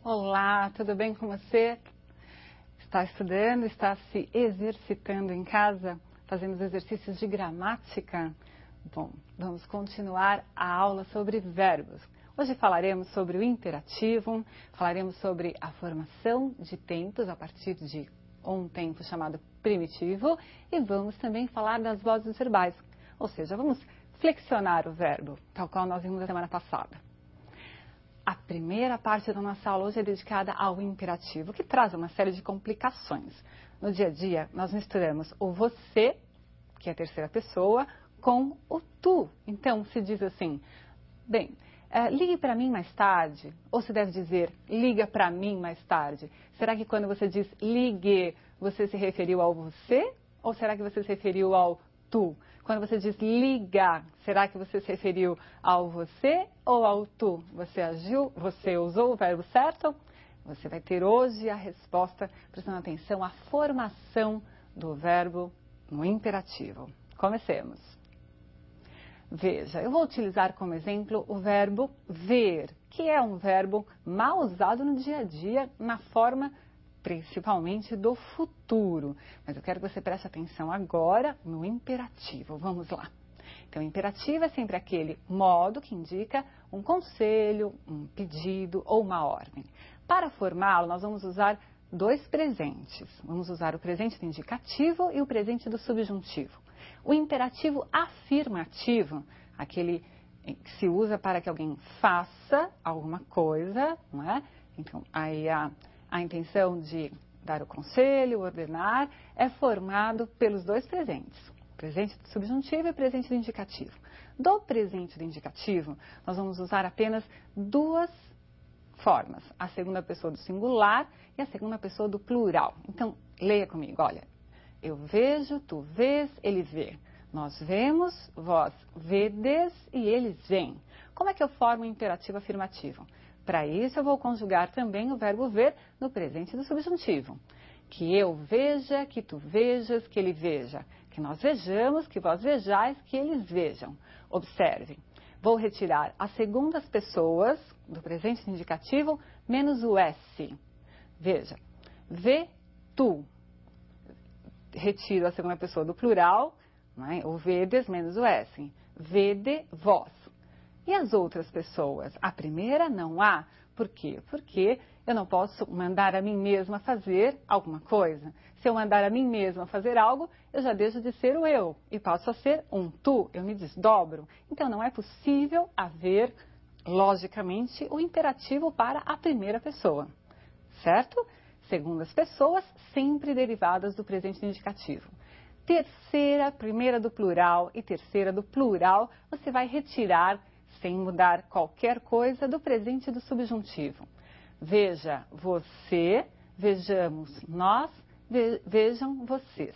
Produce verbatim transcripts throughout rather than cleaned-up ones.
Olá, tudo bem com você? Está estudando, está se exercitando em casa? Fazendo exercícios de gramática? Bom, vamos continuar a aula sobre verbos. Hoje falaremos sobre o imperativo, falaremos sobre a formação de tempos a partir de um tempo chamado primitivo e vamos também falar das vozes verbais, ou seja, vamos flexionar o verbo, tal qual nós vimos na semana passada. A primeira parte da nossa aula hoje é dedicada ao imperativo, que traz uma série de complicações. No dia a dia, nós misturamos o você, que é a terceira pessoa, com o tu. Então, se diz assim, bem, é, ligue para mim mais tarde, ou se deve dizer, liga para mim mais tarde. Será que quando você diz ligue, você se referiu ao você, ou será que você se referiu ao tu? Quando você diz liga, será que você se referiu ao você ou ao tu? Você agiu, você usou o verbo certo? Você vai ter hoje a resposta, prestando atenção à formação do verbo no imperativo. Comecemos. Veja, eu vou utilizar como exemplo o verbo ver, que é um verbo mal usado no dia a dia, na forma principalmente do futuro. Mas eu quero que você preste atenção agora no imperativo. Vamos lá. Então, o imperativo é sempre aquele modo que indica um conselho, um pedido ou uma ordem. Para formá-lo, nós vamos usar dois presentes. Vamos usar o presente do indicativo e o presente do subjuntivo. O imperativo afirmativo, aquele que se usa para que alguém faça alguma coisa, não é? Então, aí a A intenção de dar o conselho, ordenar, é formado pelos dois presentes, o presente do subjuntivo e o presente do indicativo. Do presente do indicativo, nós vamos usar apenas duas formas, a segunda pessoa do singular e a segunda pessoa do plural. Então, leia comigo, olha, eu vejo, tu vês, ele vê. Nós vemos, vós vedes e eles veem. Como é que eu formo o imperativo afirmativo? Para isso, eu vou conjugar também o verbo ver no presente do subjuntivo. Que eu veja, que tu vejas, que ele veja. Que nós vejamos, que vós vejais, que eles vejam. Observe, vou retirar as segundas pessoas do presente indicativo menos o S. Veja, vê tu. Retiro a segunda pessoa do plural, não é? O vedes menos o S. Vede vós. E as outras pessoas? A primeira não há. Por quê? Porque eu não posso mandar a mim mesma fazer alguma coisa. Se eu mandar a mim mesma fazer algo, eu já deixo de ser o eu e passo a ser um tu. Eu me desdobro. Então não é possível haver, logicamente, o imperativo para a primeira pessoa. Certo? Segundas pessoas, sempre derivadas do presente indicativo. Terceira, primeira do plural e terceira do plural, você vai retirar sem mudar qualquer coisa do presente do subjuntivo. Veja você, vejamos nós, ve vejam vocês.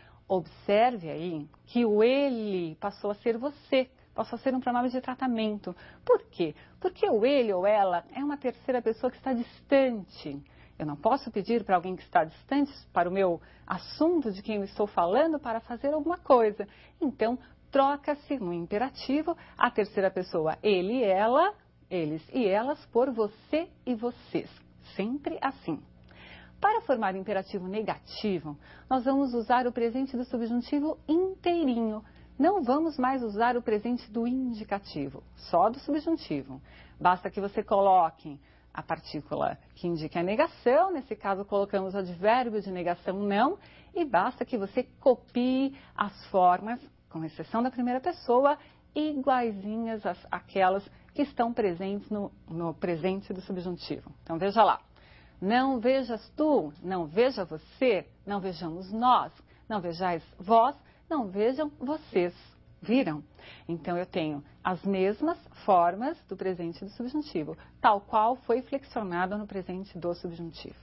Observe aí que o ele passou a ser você, passou a ser um pronome de tratamento. Por quê? Porque o ele ou ela é uma terceira pessoa que está distante. Eu não posso pedir para alguém que está distante, para o meu assunto de quem eu estou falando, para fazer alguma coisa. Então, troca-se no imperativo a terceira pessoa ele e ela, eles e elas, por você e vocês. Sempre assim. Para formar o imperativo negativo, nós vamos usar o presente do subjuntivo inteirinho. Não vamos mais usar o presente do indicativo, só do subjuntivo. Basta que você coloque a partícula que indica a negação, nesse caso colocamos o advérbio de negação não, e basta que você copie as formas, com exceção da primeira pessoa, iguaizinhas às, àquelas que estão presentes no, no presente do subjuntivo. Então, veja lá. Não vejas tu, não veja você, não vejamos nós, não vejais vós, não vejam vocês. Viram? Então, eu tenho as mesmas formas do presente do subjuntivo, tal qual foi flexionado no presente do subjuntivo.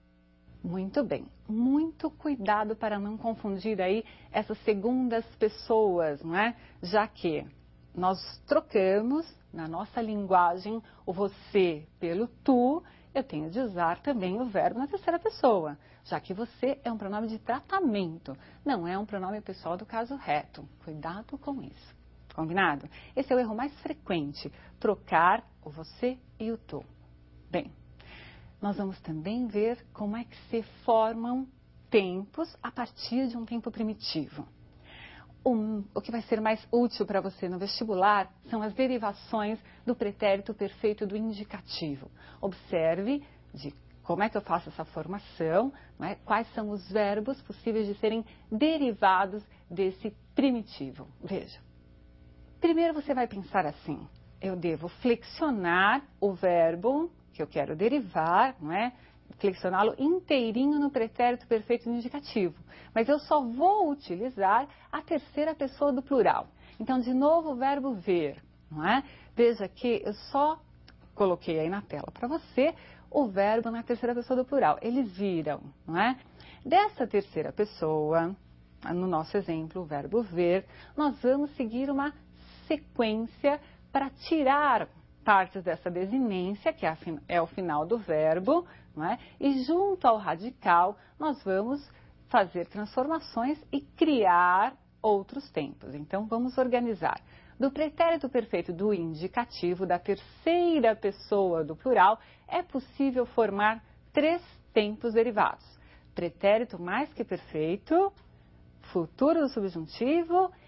Muito bem, muito cuidado para não confundir aí essas segundas pessoas, não é? Já que nós trocamos na nossa linguagem o você pelo tu, eu tenho de usar também o verbo na terceira pessoa, já que você é um pronome de tratamento, não é um pronome pessoal do caso reto. Cuidado com isso. Combinado? Esse é o erro mais frequente, trocar o você e o tu. Bem, nós vamos também ver como é que se formam tempos a partir de um tempo primitivo. Um, o que vai ser mais útil para você no vestibular são as derivações do pretérito perfeito do indicativo. Observe de como é que eu faço essa formação, não é? Quais são os verbos possíveis de serem derivados desse primitivo. Veja, primeiro você vai pensar assim: eu devo flexionar o verbo que eu quero derivar, não é? Flexioná-lo inteirinho no pretérito perfeito do indicativo. Mas eu só vou utilizar a terceira pessoa do plural. Então, de novo, o verbo ver, não é? Veja que eu só coloquei aí na tela para você o verbo na terceira pessoa do plural. Eles viram, não é? Dessa terceira pessoa, no nosso exemplo, o verbo ver, nós vamos seguir uma sequência para tirar partes dessa desinência, que é o final do verbo, não é? E junto ao radical, nós vamos fazer transformações e criar outros tempos. Então, vamos organizar. Do pretérito perfeito do indicativo, da terceira pessoa do plural, é possível formar três tempos derivados: pretérito mais que perfeito, futuro do subjuntivo